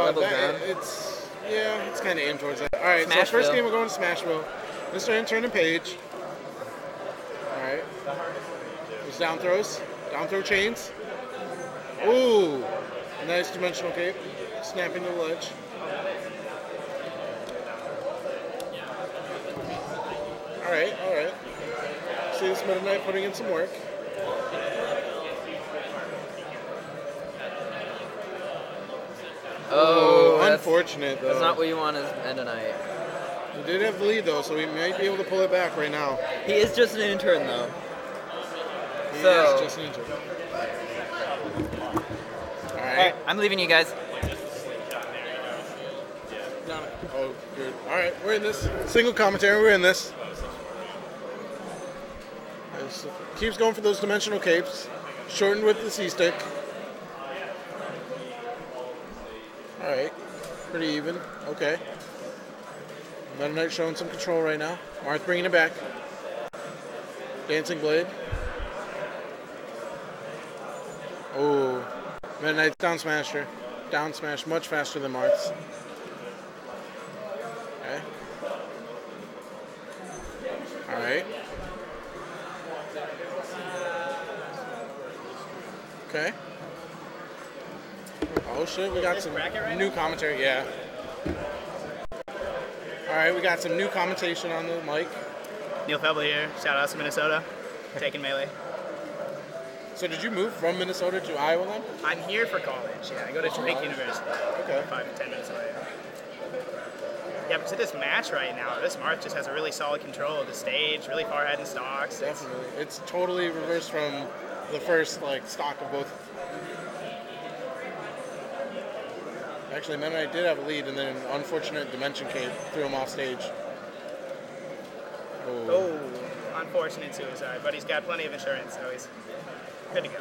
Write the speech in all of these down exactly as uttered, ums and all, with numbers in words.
level that, ground. It's, yeah, it's kind of aimed towards that. All right, so first game we're going to Smashville. Mister Intern and Page. All right. There's down throws. Down throw chains. Ooh. Nice dimensional cape. Snapping the ledge. All right, all right. See this Meta Knight putting in some work. Oh, oh unfortunate though. That's not what you want as Meta Knight. He did have the lead though, so he might be able to pull it back right now. He is just an intern though. He so, is just an intern. All right. Alright, I'm leaving you guys. Oh, good. All right, we're in this. Single commentary, we're in this. This keeps going for those dimensional capes. Shortened with the C-stick. All right, pretty even. Okay. Meta Knight showing some control right now. Marth bringing it back. Dancing Blade. Oh, Meta Knight's down smasher. Down smash much faster than Marth's. Okay. All right. Okay. Oh shit, we got some new commentary, yeah. Alright, we got some new commentation on the mic. Neil Feble here, shout out to Minnesota, taking Melee. So did you move from Minnesota to Iowa then? I'm here for college, yeah. I go to Drake University. Okay. Five to ten minutes away. Yeah, but to this match right now, this Marth just has a really solid control of the stage, really far ahead in stocks. Definitely. It's totally reversed from the first like stock of both. Actually, Meta Knight did have a lead, and then an unfortunate Dimension Cape threw him off stage. Oh, oh unfortunate suicide, but he's got plenty of insurance, so he's good to go.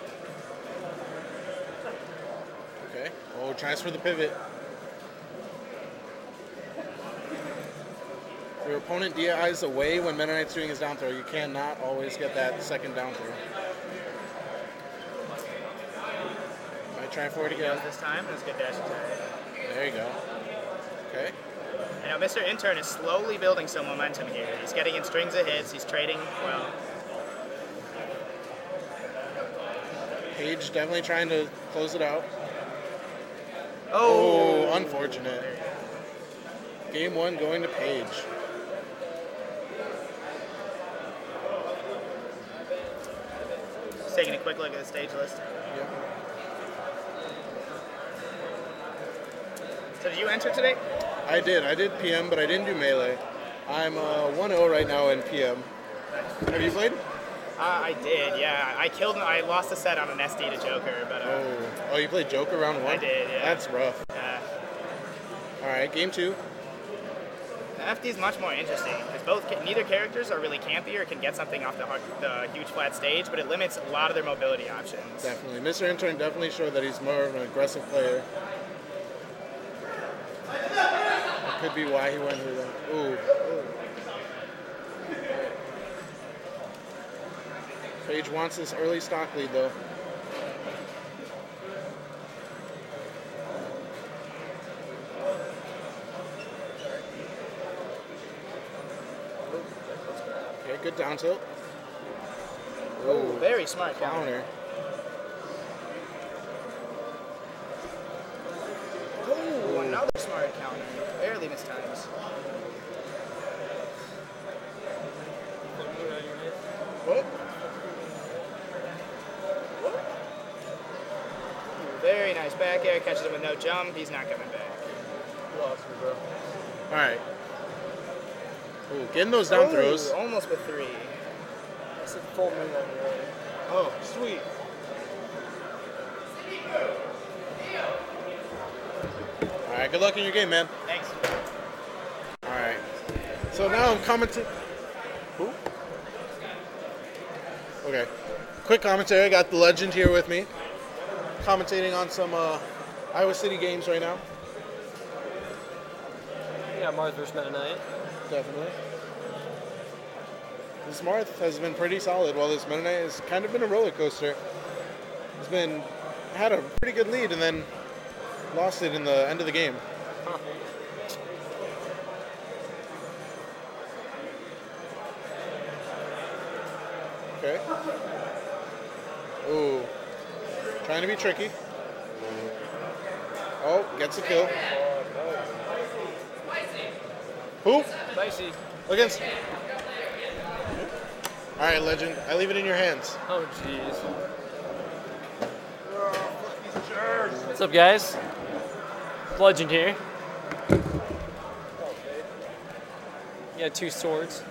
Okay. Oh, tries for the pivot. If your opponent D I's away when Meta Knight's doing his down throw, you cannot always get that second down throw. Might try for it again. This time, that's good dash attack. There you go. Okay. You know, Mister Intern is slowly building some momentum here. He's getting in strings of hits. He's trading well. Page definitely trying to close it out. Oh, oh unfortunate. Game one going to Page. Just taking a quick look at the stage list. Yep. So did you enter today? I did. I did P M, but I didn't do Melee. I'm uh, one oh right now in P M. Have you played? Uh, I did, yeah. I killed. I lost a set on an S D to Joker, but. Uh, oh. oh, you played Joker round one? I did, yeah. That's rough. Yeah. All right, game two. The F D is much more interesting because both neither characters are really campy or can get something off the, the huge flat stage, but it limits a lot of their mobility options. Definitely, Mister Intern definitely showed that he's more of an aggressive player. That could be why he went with that. Ooh. Ooh. Page wants this early stock lead though. Okay, good down tilt. Oh, very smart counter. counter. Oh, another smart counter. Barely missed times. Oh. Very nice back air, catches him with no jump. He's not coming back. You lost me, bro. All right. Ooh, getting those down Ooh, throws. Almost with three. That's a full minute on the road. Oh, sweet. All right, good luck in your game, man. Thanks. All right. So now I'm commenting. Who? Okay. Quick commentary. I got the legend here with me, commentating on some uh, Iowa City games right now. Yeah, Marth versus Meta Knight. Definitely. This Marth has been pretty solid, while this Meta Knight has kind of been a roller coaster. He's been had a pretty good lead and then Lost it in the end of the game. Huh. Okay. Ooh. Trying to be tricky. Oh, gets a kill. Who? Spicy. Against. All right, Legend. I leave it in your hands. Oh, jeez. What's up, guys? Legend here. Yeah, two swords.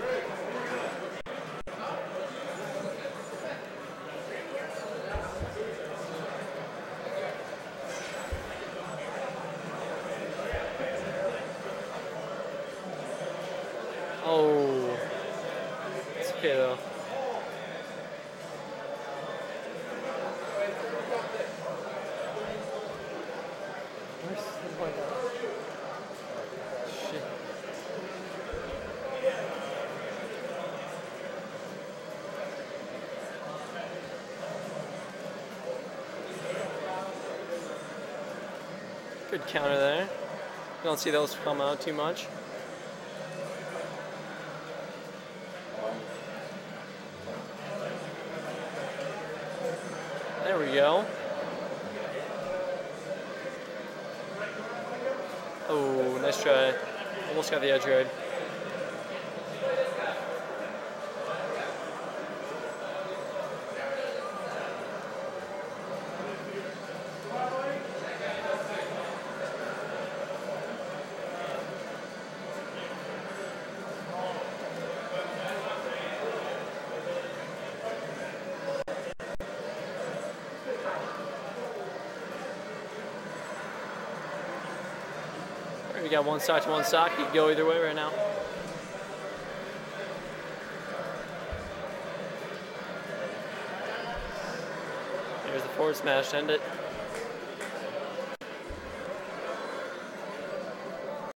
Oh, it's okay though. Where's the point? Shit. Good counter there. Don't see those come out too much. There we go. Oh, nice try. Almost got the edge guard. We got one stock to one stock. You can go either way right now. There's the forward smash to end it.